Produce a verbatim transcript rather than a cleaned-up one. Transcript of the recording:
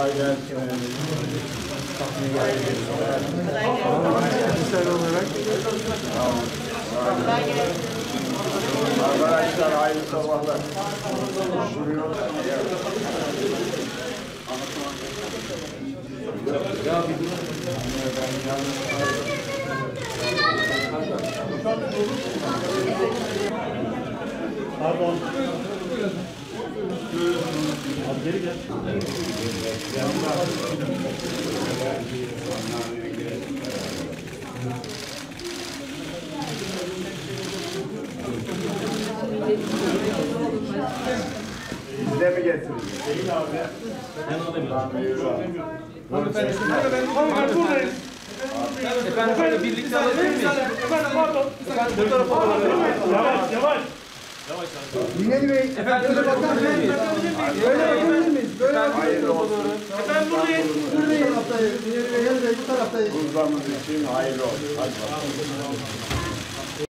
Kolay gelsin. Arkadaşlar hayırlı sabahlar. Pardon. Abi geri gel. Size mi getirdiniz? Değil abi. Ben alayım. Hanımefendi, hanımefendi buradayız. Efendim şöyle birlikte alabilir miyiz? Efendim pardon. Efendim bu tarafa alalım. Yavaş yavaş. Binali Bey. Efendim böyle bakabilir miyiz? Böyle yapabilir miyiz? Böyle Hayırlı olsun. Efendim buradayız. Buradayız. Bu taraftayız. Kurbağamız için hayırlı olsun. Hadi bakalım.